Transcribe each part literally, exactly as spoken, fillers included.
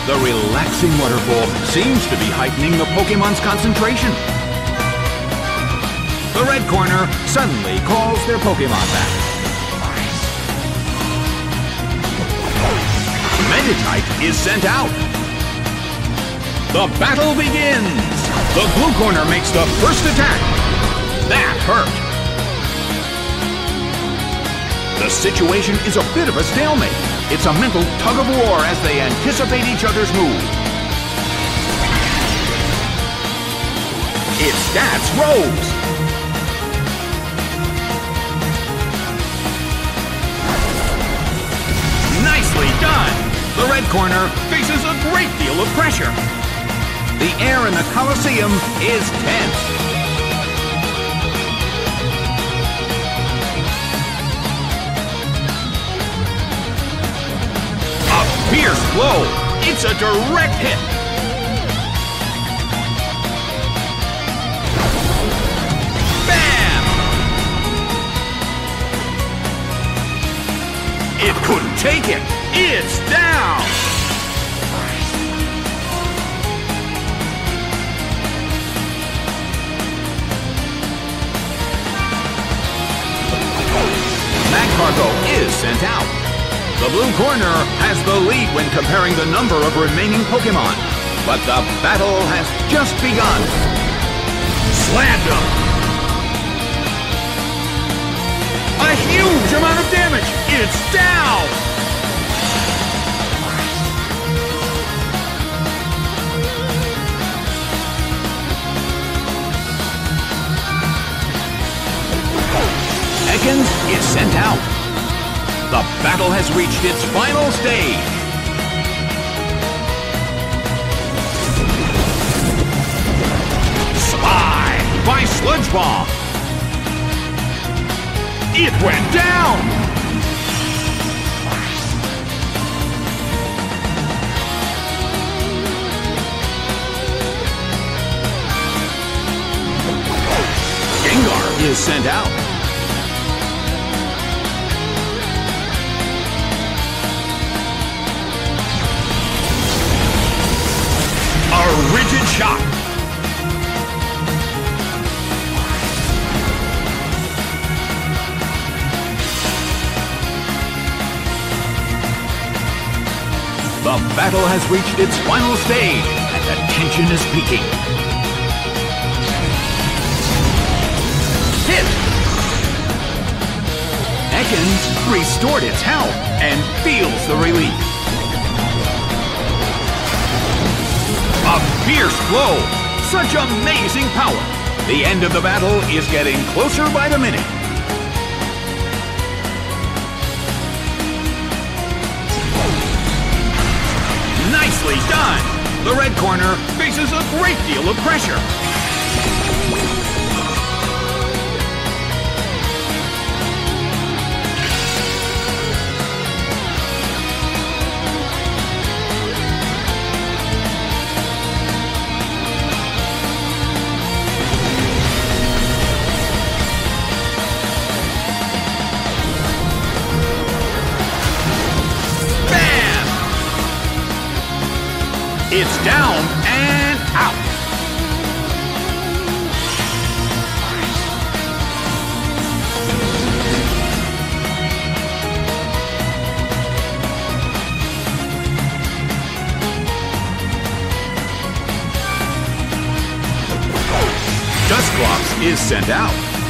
The relaxing waterfall seems to be heightening the Pokemon's concentration. The red corner suddenly calls their Pokemon back. Meditite is sent out. The battle begins! The blue corner makes the first attack. That hurt. The situation is a bit of a stalemate. It's a mental tug of war as they anticipate each other's move. It's Stats Rose. Nicely done! The red corner faces a great deal of pressure. The air in the Colosseum is tense. A fierce blow. It's a direct hit. Bam! It couldn't take it. It's down. Magcargo is sent out. The blue corner has the lead when comparing the number of remaining Pokemon. But the battle has just begun. Slammed him. A huge amount of damage. It's down. Ekans is sent out. The battle has reached its final stage. Spy by Sludge Bomb. It went down. Gengar is sent out. A rigid shot. The battle has reached its final stage, and the tension is peaking. Hit! Ekans restored its health and feels the relief. A fierce blow! Such amazing power! The end of the battle is getting closer by the minute. Nicely done! The red corner faces a great deal of pressure. It's down and out. Dusclops is sent out.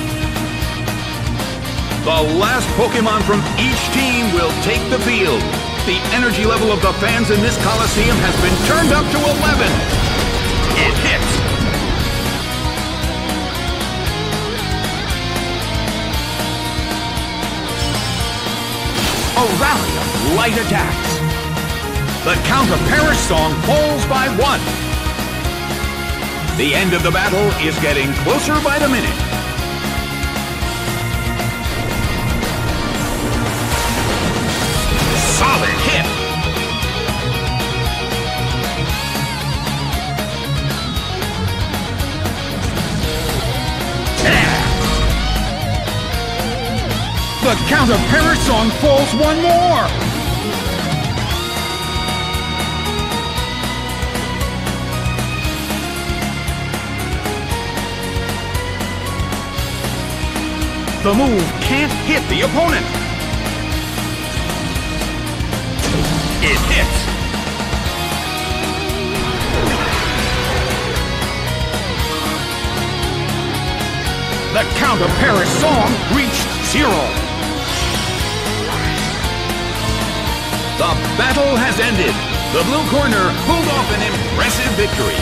The last Pokemon from each team will take the field. The energy level of the fans in this Coliseum has been turned up to eleven. It hits. A rally of light attacks. The Count of Perish song falls by one. The end of the battle is getting closer by the minute. Solid hit! Yeah. The Count of Perish song falls one more! The move can't hit the opponent. It hits. The Count of Paris song reached zero. The battle has ended. The blue corner pulled off an impressive victory.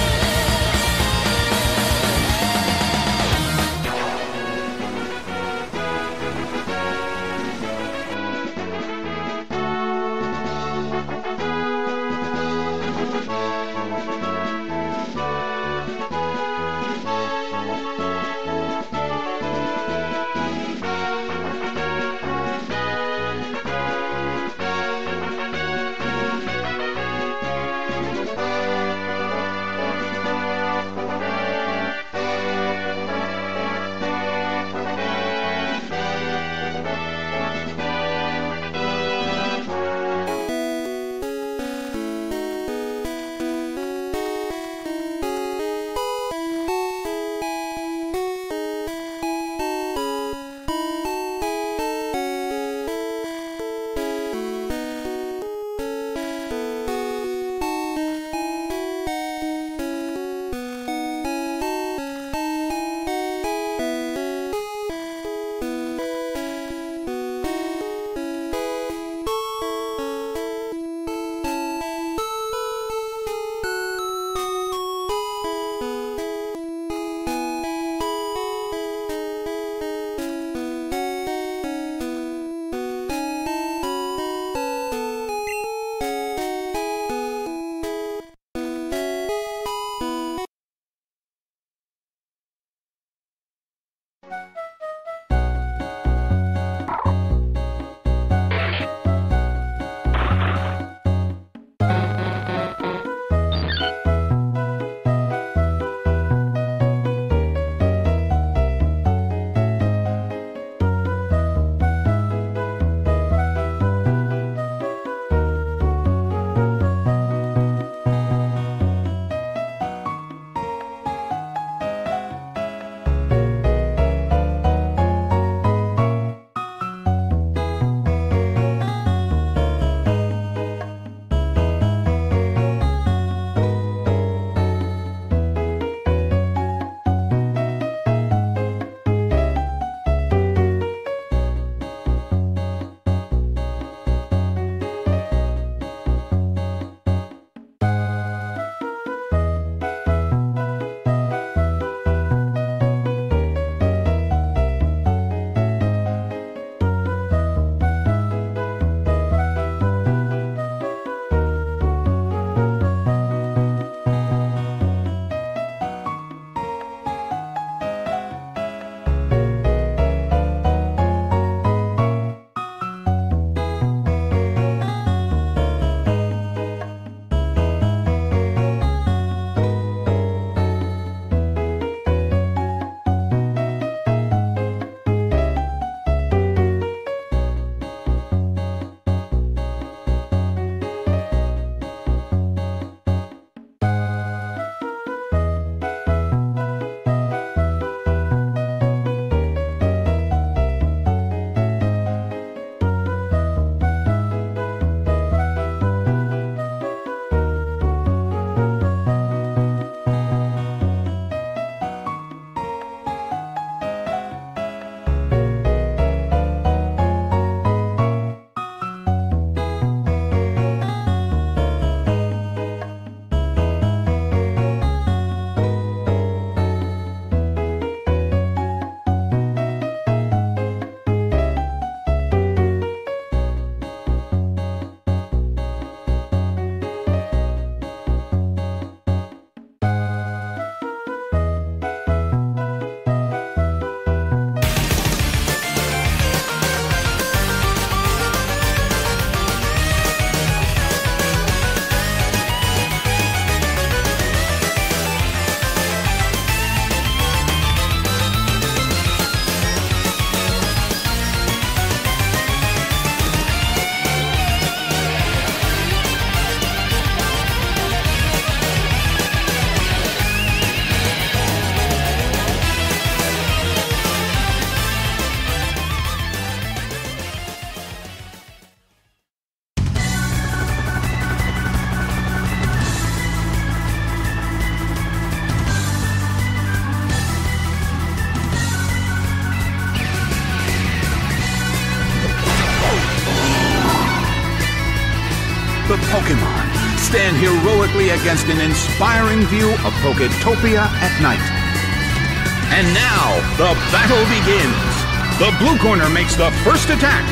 the Pokemon stand heroically against an inspiring view of Poketopia at night. And now, the battle begins. The blue corner makes the first attack.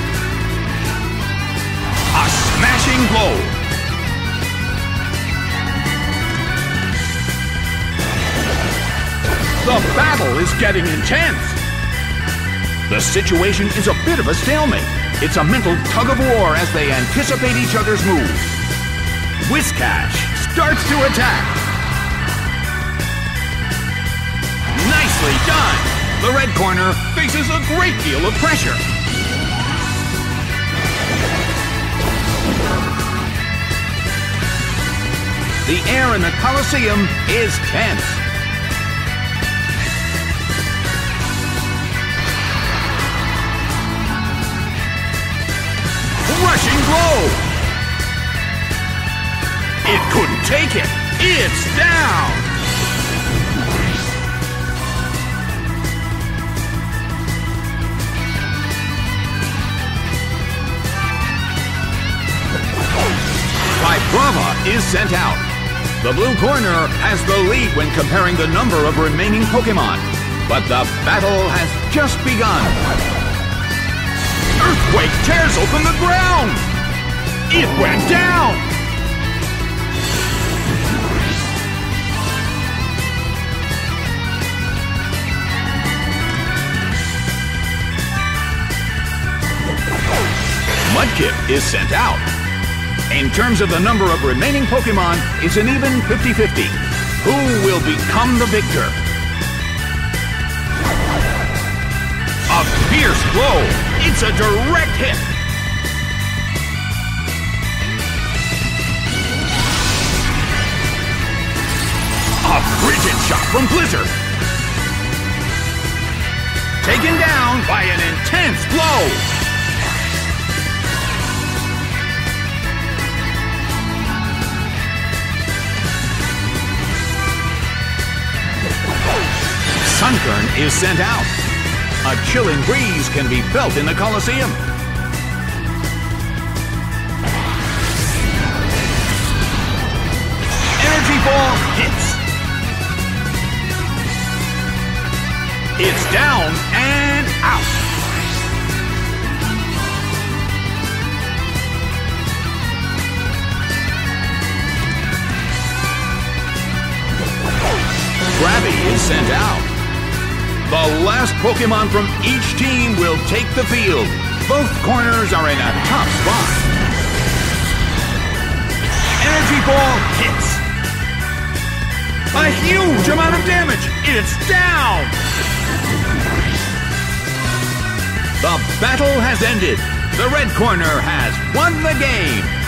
A smashing blow. The battle is getting intense. The situation is a bit of a stalemate. It's a mental tug-of-war as they anticipate each other's moves. Whiscash starts to attack. Nicely done! The red corner faces a great deal of pressure. The air in the Colosseum is tense. Rushing blow! It couldn't take it. It's down! Vibrava is sent out. The blue corner has the lead when comparing the number of remaining Pokemon. But the battle has just begun. Earthquake tears open the ground! It went down! Mudkip is sent out. In terms of the number of remaining Pokemon, it's an even fifty fifty. Who will become the victor? A fierce blow! It's a direct hit! A frigid shot from Blizzard! Taken down by an intense blow! Sunkern is sent out. A chilling breeze can be felt in the Colosseum. Energy Ball hits. It's down and out. Krabby is sent out. The last Pokemon from each team will take the field. Both corners are in a tough spot. Energy Ball hits. A huge amount of damage. It's down. The battle has ended. The red corner has won the game.